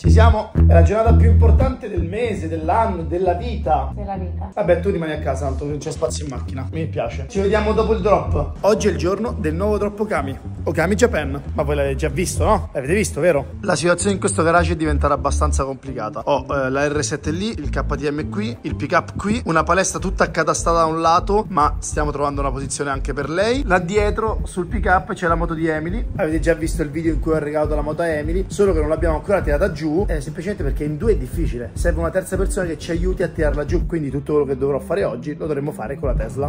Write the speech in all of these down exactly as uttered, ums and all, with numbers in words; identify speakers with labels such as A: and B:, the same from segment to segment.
A: Ci siamo, è la giornata più importante del mese, dell'anno, della vita.
B: Della vita.
A: Vabbè, tu rimani a casa, tanto non c'è spazio in macchina. Mi piace. Ci vediamo dopo il drop. Oggi è il giorno del nuovo drop Okami. Okami Japan. Ma voi l'avete già visto, no? L'avete visto, vero? La situazione in questo garage è diventata abbastanza complicata. Ho eh, la R sette lì, il K T M qui, il pick up qui, una palestra tutta accatastata da un lato, ma stiamo trovando una posizione anche per lei. Là dietro sul pick up c'è la moto di Emily. Avete già visto il video in cui ho regalato la moto a Emily, solo che non l'abbiamo ancora tirata giù, eh, semplicemente perché in due è difficile. Serve una terza persona che ci aiuti a tirarla giù, quindi tutto quello che dovrò fare oggi lo dovremmo fare con la Tesla.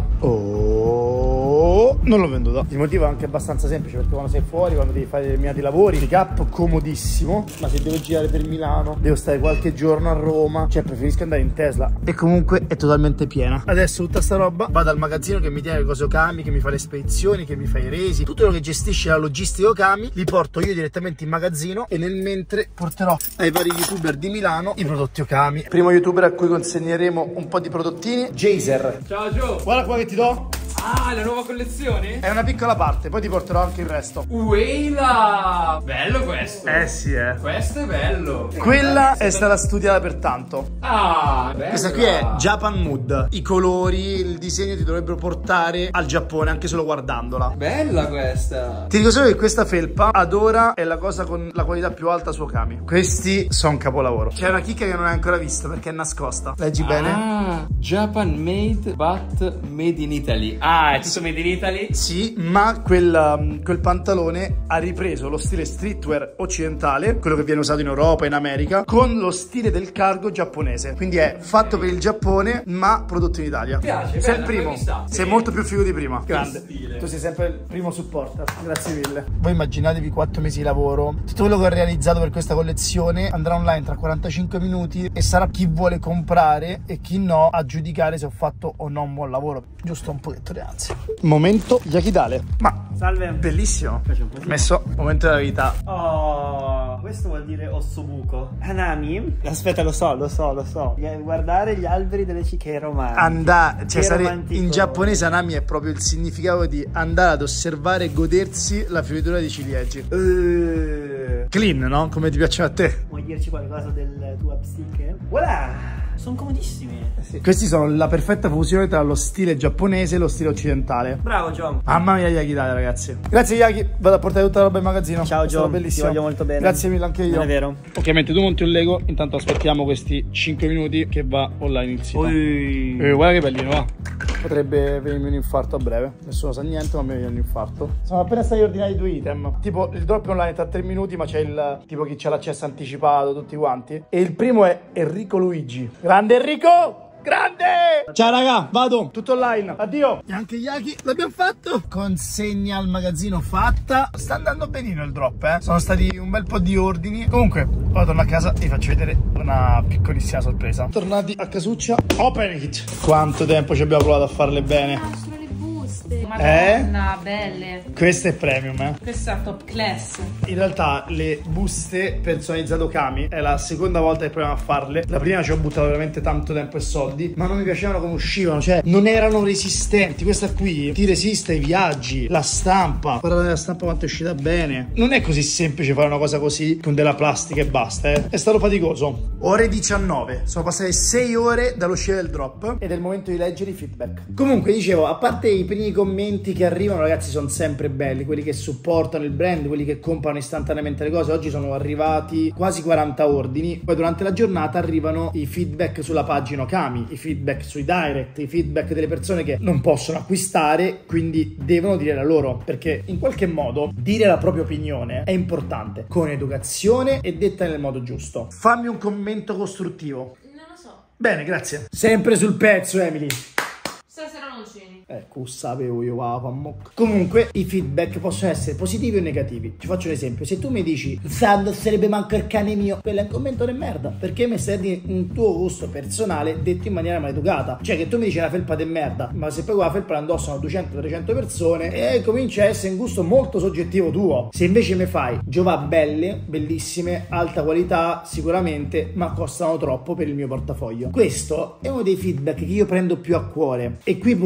A: Oh, non l'ho venduta. Il motivo è anche abbastanza semplice, perché quando sei fuori, quando devi fare determinati lavori, pick up comodissimo, ma se devo girare per Milano, devo stare qualche giorno a Roma, cioè preferisco andare in Tesla. E comunque è totalmente piena. Adesso tutta sta roba vado al magazzino che mi tiene le cose Okami, che mi fa le spedizioni, che mi fa i resi, tutto quello che gestisce la logistica Okami, li porto io direttamente in magazzino, e nel mentre porterò ai vari youtuber di Milano i prodotti Okami. Primo youtuber a cui consegneremo un po' di prodottini, Jaser.
C: Ciao Gio.
A: Guarda qua che ti do.
C: Ah, la nuova collezione?
A: È una piccola parte, poi ti porterò anche il resto.
C: Uela! Bello questo.
A: Eh sì, eh.
C: Questo è bello.
A: Quella è stata studiata per tanto.
C: Ah, bello.
A: Questa qui è Japan Mood. I colori, il disegno ti dovrebbero portare al Giappone anche solo guardandola.
C: Bella questa.
A: Ti dico solo che questa felpa ad ora è la cosa con la qualità più alta su Okami. Questi sono capolavoro. C'è una chicca che non hai ancora visto perché è nascosta. Leggi
C: ah,
A: bene?
C: Ah, Japan made but made in Italy. Ah, è tutto made in Italy?
A: Sì, ma quel, quel pantalone ha ripreso lo stile streetwear occidentale, quello che viene usato in Europa e in America, con lo stile del cargo giapponese. Quindi è fatto per il Giappone, ma prodotto in Italia.
C: Mi piace,
A: sei
C: bella,
A: il primo.
C: Sei
A: sì. molto più figo di prima.
C: Grande.
A: Stile. Tu sei sempre il primo supporter. Grazie mille. Voi immaginatevi quattro mesi di lavoro. Tutto quello che ho realizzato per questa collezione andrà online tra quarantacinque minuti e sarà chi vuole comprare e chi no a giudicare se ho fatto o no un buon lavoro. Giusto un pochetto di ansia. Momento Yakidale. Ma
D: salve.
A: Bellissimo. Messo momento della vita.
D: Oh, questo vuol dire ossobuco. Hanami. Aspetta, lo so, lo so, lo so. Guardare gli alberi delle cicche romantiche.
A: Andare, cioè sare... in giapponese Hanami è proprio il significato di andare ad osservare e godersi la fioritura dei ciliegi. Uh. Clean, no? Come ti piacciono a te?
D: Vuoi dirci qualcosa del tuo upstick? Voilà! Sono comodissimi.
A: Eh sì. Questi sono la perfetta fusione tra lo stile giapponese e lo stile occidentale.
D: Bravo John.
A: Mamma mia Yakidale, ragazzi. Grazie Yaki, vado a portare tutta la roba in magazzino.
D: Ciao John,
A: bellissimo.
D: ti voglio molto bene.
A: Grazie mille anche io.
D: Non è vero.
A: Ok, mentre tu monti un Lego, intanto aspettiamo questi cinque minuti che va online il sito. Eh, guarda che bellino, va. Potrebbe venirmi un infarto a breve. Nessuno sa niente, ma mi viene un infarto. Sono appena stati ordinati due item. Tipo il drop è online tra tre minuti, ma c'è il tipo chi c'ha l'accesso anticipato, tutti quanti. E il primo è Enrico Luigi. Grande Enrico! Grande! Ciao raga, vado, tutto online, addio. E anche Yaki l'abbiamo fatto. Consegna al magazzino fatta. Sta andando benino il drop, eh. Sono stati un bel po' di ordini. Comunque, ora torno a casa e vi faccio vedere una piccolissima sorpresa. Tornati a casuccia, open it. Quanto tempo ci abbiamo provato a farle bene.
B: Madonna, eh? Belle.
A: Questa è premium, eh?
B: Questa è top class.
A: In realtà le buste personalizzate Okami è la seconda volta che proviamo a farle. La prima ci ho buttato veramente tanto tempo e soldi, ma non mi piacevano come uscivano, cioè non erano resistenti. Questa qui ti resiste ai viaggi, la stampa. Guardate la stampa quanto è uscita bene. Non è così semplice fare una cosa così con della plastica e basta, eh? È stato faticoso. Ore diciannove, sono passate sei ore dall'uscita del drop ed è il momento di leggere i feedback. Comunque dicevo, a parte i primi commenti che arrivano, ragazzi, sono sempre belli, quelli che supportano il brand, quelli che comprano istantaneamente le cose. Oggi sono arrivati quasi quaranta ordini. Poi durante la giornata arrivano i feedback sulla pagina Okami, i feedback sui direct, i feedback delle persone che non possono acquistare, quindi devono dire la loro, perché in qualche modo dire la propria opinione è importante, con educazione e detta nel modo giusto. Fammi un commento costruttivo.
B: Non lo so.
A: Bene, grazie. Sempre sul pezzo, Emily.
B: Stasera non ceni.
A: Ecco, sapevo io, wow, comunque i feedback possono essere positivi o negativi. Ti faccio un esempio: se tu mi dici Sando sarebbe manco il cane mio, quello è un commento di merda, perché mi stai di un tuo gusto personale detto in maniera maleducata. Cioè che tu mi dici una felpa di merda, ma se poi quella felpa la indossano duecento trecento persone, e comincia a essere un gusto molto soggettivo tuo. Se invece mi fai giova belle, bellissime, alta qualità sicuramente, ma costano troppo per il mio portafoglio, questo è uno dei feedback che io prendo più a cuore. E qui purtroppo ho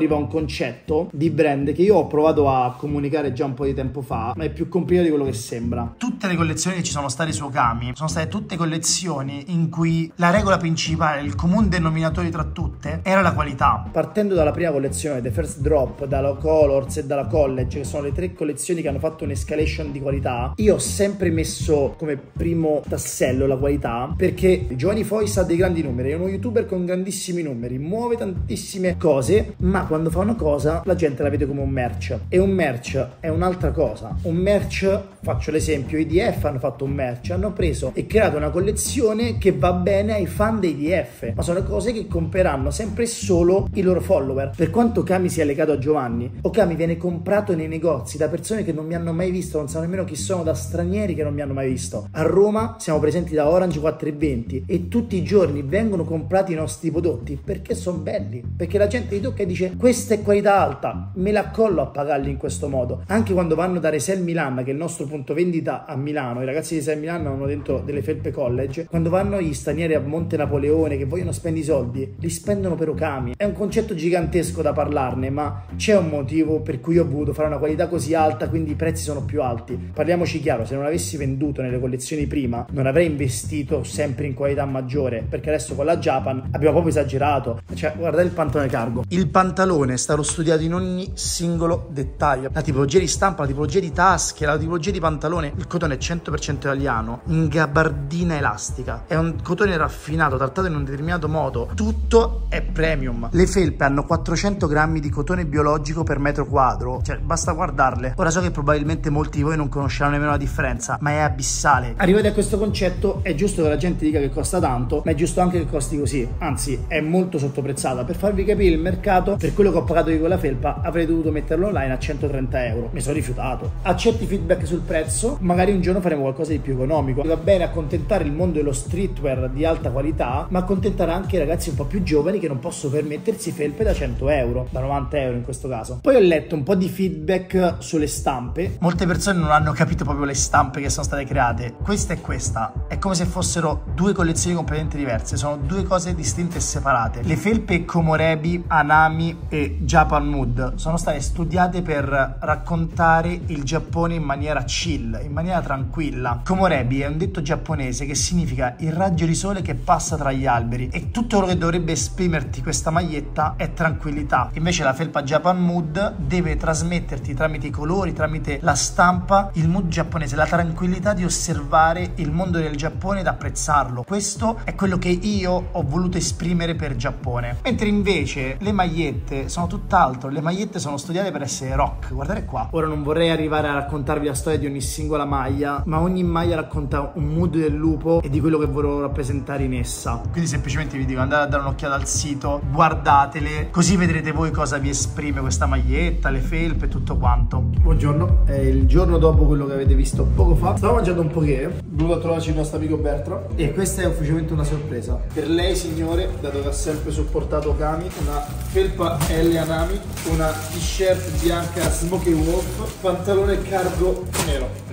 A: arriva un concetto di brand che io ho provato a comunicare già un po' di tempo fa, ma è più complicato di quello che sembra. Tutte le collezioni che ci sono state su Okami sono state tutte collezioni in cui la regola principale, il comune denominatore tra tutte, era la qualità. Partendo dalla prima collezione, The First Drop, dalla Colors e dalla College, che sono le tre collezioni che hanno fatto un'escalation di qualità, io ho sempre messo come primo tassello la qualità, perché Giovanni Fois ha dei grandi numeri, è uno youtuber con grandissimi numeri, muove tantissime cose, ma quando fa una cosa la gente la vede come un merch, e un merch è un'altra cosa. Un merch, faccio l'esempio, i D F hanno fatto un merch, hanno preso e creato una collezione che va bene ai fan dei D F, ma sono cose che compreranno sempre e solo i loro follower. Per quanto Okami sia legato a Giovanni, Okami viene comprato nei negozi da persone che non mi hanno mai visto, non sanno nemmeno chi sono, da stranieri che non mi hanno mai visto. A Roma siamo presenti da Orange quattro e venti e tutti i giorni vengono comprati i nostri prodotti perché sono belli, perché la gente li tocca e dice questa è qualità alta, me la collo a pagarli in questo modo. Anche quando vanno da Resell Milan, che è il nostro punto vendita a Milano, i ragazzi di Resell Milan hanno dentro delle felpe College, quando vanno gli stranieri a Monte Napoleone che vogliono spendere i soldi, li spendono per Okami. È un concetto gigantesco da parlarne, ma c'è un motivo per cui ho voluto fare una qualità così alta, quindi i prezzi sono più alti. Parliamoci chiaro, se non avessi venduto nelle collezioni prima non avrei investito sempre in qualità maggiore, perché adesso con la Japan abbiamo proprio esagerato. Cioè, guardate il pantalone cargo, il pantalone è stato studiato in ogni singolo dettaglio, la tipologia di stampa, la tipologia di tasche, la tipologia di pantalone. Il cotone è cento per cento italiano, in gabardina elastica, è un cotone raffinato, trattato in un determinato modo, tutto è premium. Le felpe hanno quattrocento grammi di cotone biologico per metro quadro, cioè basta guardarle. Ora so che probabilmente molti di voi non conosceranno nemmeno la differenza, ma è abissale. Arrivati a questo concetto è giusto che la gente dica che costa tanto, ma è giusto anche che costi così, anzi è molto sottoprezzata. Per farvi capire il mercato, per quello che ho pagato di quella felpa avrei dovuto metterlo online a centotrenta euro, mi sono rifiutato. Accetti feedback sul prezzo, magari un giorno faremo qualcosa di più economico. Va bene accontentare il mondo dello streetwear di alta qualità, ma accontentare anche i ragazzi un po' più giovani che non possono permettersi felpe da cento euro, da novanta euro in questo caso. Poi ho letto un po' di feedback sulle stampe. Molte persone non hanno capito proprio le stampe che sono state create. Questa e questa è come se fossero due collezioni completamente diverse, sono due cose distinte e separate. Le felpe Komorebi, Hanami e Japan Mood sono state studiate per raccontare il Giappone in maniera chill, in maniera tranquilla. Komorebi è un detto giapponese che significa il raggio di sole che passa tra gli alberi, e tutto quello che dovrebbe esprimerti questa maglietta è tranquillità. Invece la felpa Japan Mood deve trasmetterti tramite i colori, tramite la stampa, il mood giapponese, la tranquillità di osservare il mondo del Giappone ed apprezzarlo. Questo è quello che io ho voluto esprimere per Giappone. Mentre invece le magliette sono tutt'altro, le magliette sono studiate per essere rock. Guardate qua. Ora non vorrei arrivare a raccontarvi la storia di ogni singola maglia, ma ogni maglia racconta un mood del lupo e di quello che volevo rappresentare in essa. Quindi semplicemente vi dico, andate a dare un'occhiata al sito, guardatele, così vedrete voi cosa vi esprime questa maglietta, le felpe e tutto quanto. Buongiorno, è il giorno dopo quello che avete visto poco fa. Stavo mangiando un poché, venuto a trovarci il nostro amico Bertra, e questa è ufficialmente una sorpresa per lei, signore, dato che ha sempre supportato Okami. Una felpa L Hanami, una t-shirt bianca Smokey Wolf, pantalone cargo nero.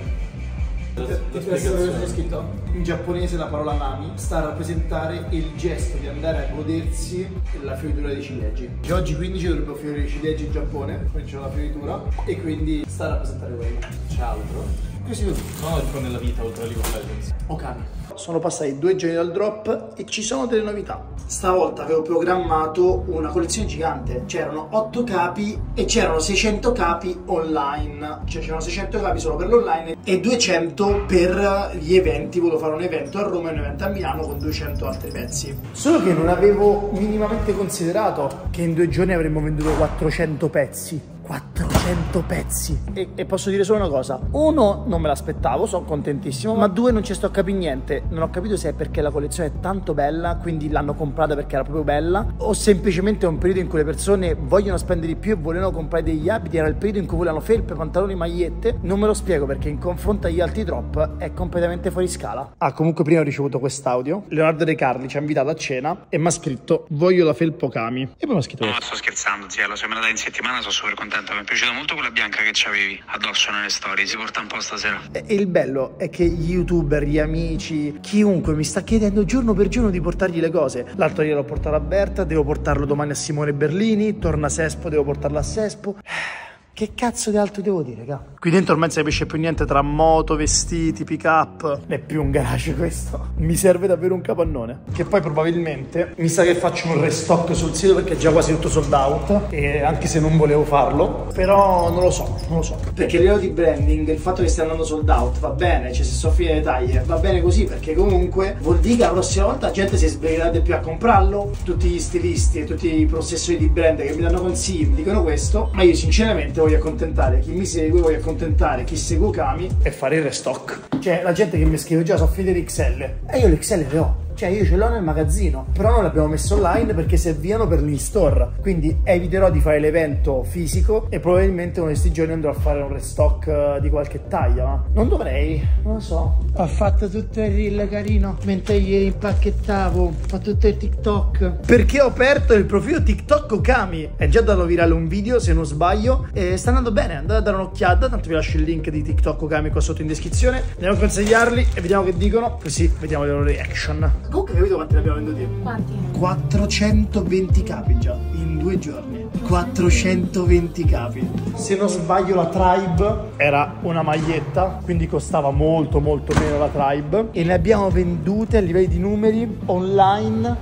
A: Scritto in giapponese la parola nami sta a rappresentare il gesto di andare a godersi la fioritura dei ciliegi. Oggi quindici dovrebbero fiorire i ciliegi in Giappone, quindi c'è la fioritura e quindi sta a rappresentare quello. C'è altro? Così così.
C: No, tipo nella vita oltre a League of Legends.
A: Okami. Sono passati due giorni dal drop e ci sono delle novità. Stavolta avevo programmato una collezione gigante. C'erano otto capi e c'erano seicento capi online. Cioè c'erano seicento capi solo per l'online e duecento per gli eventi. Volevo fare un evento a Roma e un evento a Milano con duecento altri pezzi. Solo che non avevo minimamente considerato che in due giorni avremmo venduto quattrocento pezzi. quattrocento pezzi e, e posso dire solo una cosa: uno, non me l'aspettavo, sono contentissimo, ma due, non ci sto a capire niente. Non ho capito se è perché la collezione è tanto bella, quindi l'hanno comprata perché era proprio bella, o semplicemente è un periodo in cui le persone vogliono spendere di più e volevano comprare degli abiti. Era il periodo in cui volevano felpe, pantaloni, magliette. Non me lo spiego, perché in confronto agli altri drop è completamente fuori scala. Ah, comunque prima ho ricevuto quest'audio. Leonardo De Carli ci ha invitato a cena e mi ha scritto: voglio la felpa Okami. E poi mi ha scritto:
E: no, sto scherzando, zia, lo siamo andati in settimana, sono super contento, mi è piaciuto molto quella bianca che c'avevi addosso nelle storie, si porta un po' stasera.
A: E il bello è che gli youtuber, gli amici, chiunque mi sta chiedendo giorno per giorno di portargli le cose. L'altro ieri l'ho portato a Berta, devo portarlo domani a Simone Berlini, torna a Sespo, devo portarlo a Sespo. Che cazzo di altro devo dire, raga? Qui dentro ormai non si capisce più niente tra moto, vestiti, pick up. Non è più un garage questo. Mi serve davvero un capannone. Che poi probabilmente mi sa che faccio un restock sul sito perché è già quasi tutto sold out. E anche se non volevo farlo, però non lo so, non lo so. Perché a livello di branding, il fatto che stia andando sold out va bene, cioè se so fine le taglie, va bene così, perché comunque vuol dire che la prossima volta la gente si sbrigherà di più a comprarlo. Tutti gli stilisti e tutti i possessori di brand che mi danno consigli mi dicono questo, ma io sinceramente voglio accontentare chi mi segue, voglio accontentare chi segue Okami e fare il restock. Cioè la gente che mi scrive già so finire l'X L e io l'X L le ho. Cioè io ce l'ho nel magazzino, però non l'abbiamo messo online perché servivano per l'in-store. Quindi eviterò di fare l'evento fisico e probabilmente uno di questi giorni andrò a fare un restock di qualche taglia, ma non dovrei, non lo so. Ho fatto tutto il reel carino mentre ieri impacchettavo, ho fatto tutto il TikTok. Perché ho aperto il profilo TikTok Okami. È già dato virale un video, se non sbaglio, e sta andando bene, andate a dare un'occhiata, tanto vi lascio il link di TikTok Okami qua sotto in descrizione. Andiamo a consigliarli e vediamo che dicono, così vediamo le loro reaction. Comunque capito quanti ne abbiamo venduti?
B: Quanti?
A: quattrocentoventi capi già in due giorni. quattrocentoventi capi. Se non sbaglio la Tribe era una maglietta, quindi costava molto molto meno la Tribe, e ne abbiamo vendute a livello di numeri online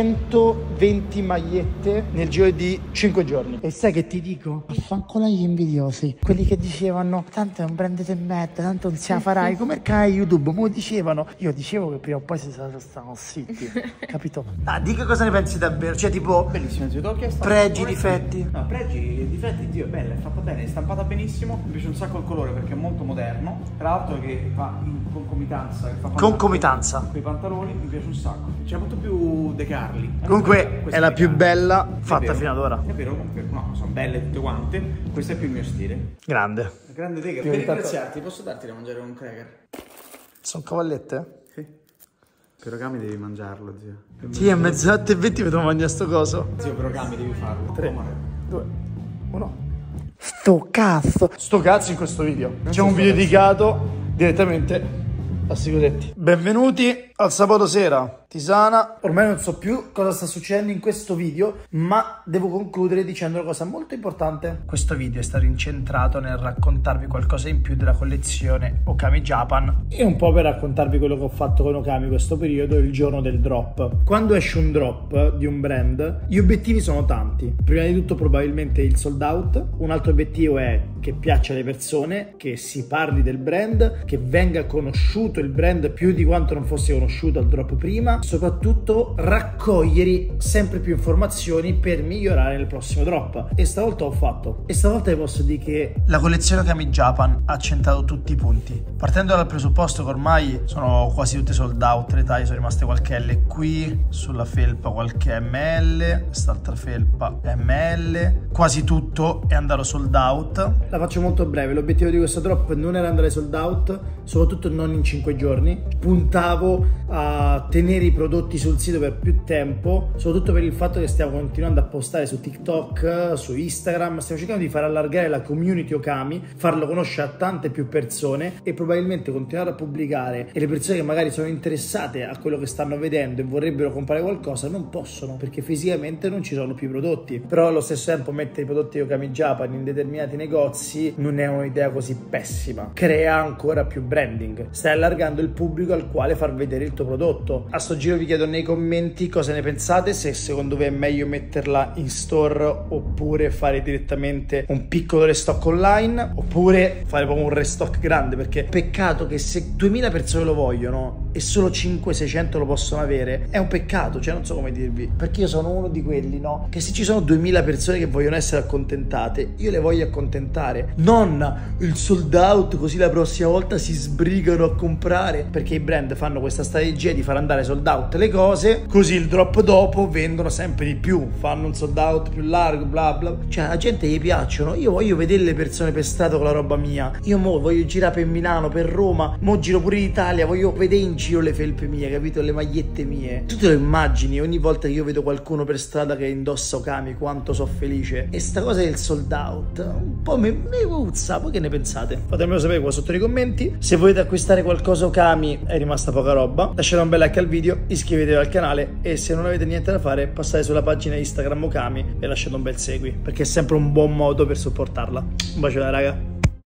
A: centoventi magliette nel giro di cinque giorni. E sai che ti dico? Affanculo gli invidiosi, quelli che dicevano tanto è un brand di merda, tanto non ce la farai, come cai YouTube, mo dicevano. Io dicevo che prima o poi si stavano zitti, capito? Ah, di che cosa ne pensi davvero? Cioè tipo
C: Bellissimo, ti ho chiesto
A: pregi, difetti.
C: No, pregi, difetti, Dio, è bella, è fatta bene, è stampata benissimo. Mi piace un sacco il colore perché è molto moderno. Tra l'altro che fa in concomitanza, che fa
A: Concomitanza.
C: quei pantaloni, mi piace un sacco. C'è molto più De Carli.
A: Comunque è la più bella fatta
C: vero,
A: fino ad ora.
C: È vero, comunque, no, sono belle tutte quante. Questo è più il mio stile.
A: Grande.
C: Grande Dega, per ringraziarti, posso darti da mangiare un cracker?
A: Sono cavallette?
C: Sì. Per Okami devi mangiarlo, zio.
A: Sì, è mezzanotte e venti mi devo mangiare sto coso.
C: Zio, per Okami devi farlo.
A: tre, due, uno. Sto cazzo. Sto cazzo in questo video. C'è un video dedicato direttamente a Sigoretti. Benvenuti al sabato sera. Tisana. Ormai non so più cosa sta succedendo in questo video, ma devo concludere dicendo una cosa molto importante. Questo video è stato incentrato nel raccontarvi qualcosa in più della collezione Okami Japan e un po' per raccontarvi quello che ho fatto con Okami questo periodo, il giorno del drop. Quando esce un drop di un brand, gli obiettivi sono tanti. Prima di tutto probabilmente il sold out. Un altro obiettivo è che piaccia alle persone, che si parli del brand, che venga conosciuto il brand più di quanto non fosse conosciuto al drop prima. Soprattutto raccogliere sempre più informazioni per migliorare nel prossimo drop, e stavolta ho fatto, e stavolta vi posso dire che la collezione Okami Japan ha centrato tutti i punti, partendo dal presupposto che ormai sono quasi tutte sold out, le taglie sono rimaste qualche L qui, sulla felpa qualche M L, quest'altra felpa M L, quasi tutto è andato sold out. La faccio molto breve, l'obiettivo di questo drop non era andare sold out, soprattutto non in cinque giorni, puntavo a tenere i prodotti sul sito per più tempo, soprattutto per il fatto che stiamo continuando a postare su TikTok, su Instagram, stiamo cercando di far allargare la community Okami, farlo conoscere a tante più persone e probabilmente continuare a pubblicare, e le persone che magari sono interessate a quello che stanno vedendo e vorrebbero comprare qualcosa non possono perché fisicamente non ci sono più i prodotti. Però allo stesso tempo mettere i prodotti Okami Japan in determinati negozi non è un'idea così pessima, crea ancora più branding, stai allargando il pubblico al quale far vedere il tuo prodotto. A sto giro vi chiedo nei commenti cosa ne pensate, se secondo voi è meglio metterla in store oppure fare direttamente un piccolo restock online, oppure fare proprio un restock grande, perché peccato che se duemila persone lo vogliono e solo cinquecento seicento lo possono avere, è un peccato, cioè non so come dirvi, perché io sono uno di quelli, no, che se ci sono duemila persone che vogliono essere accontentate, io le voglio accontentare, non il sold out così la prossima volta si sbrigano a comprare, perché i brand fanno questa strada strategia di far andare sold out le cose, così il drop dopo vendono sempre di più, fanno un sold out più largo, bla bla. Cioè la gente gli piacciono, io voglio vedere le persone per strada con la roba mia, io mo voglio girare per Milano, per Roma, mo giro pure in Italia, voglio vedere in giro le felpe mie, capito? Le magliette mie. Tu te lo immagini ogni volta che io vedo qualcuno per strada che indossa Okami quanto so felice? E sta cosa del sold out un po' mi, mi puzza. Voi che ne pensate? Fatemelo sapere qua sotto nei commenti. Se volete acquistare qualcosa Okami, è rimasta poca roba, lasciate un bel like al video, iscrivetevi al canale e se non avete niente da fare passate sulla pagina Instagram Okami e lasciate un bel segui, perché è sempre un buon modo per supportarla. Un bacione raga.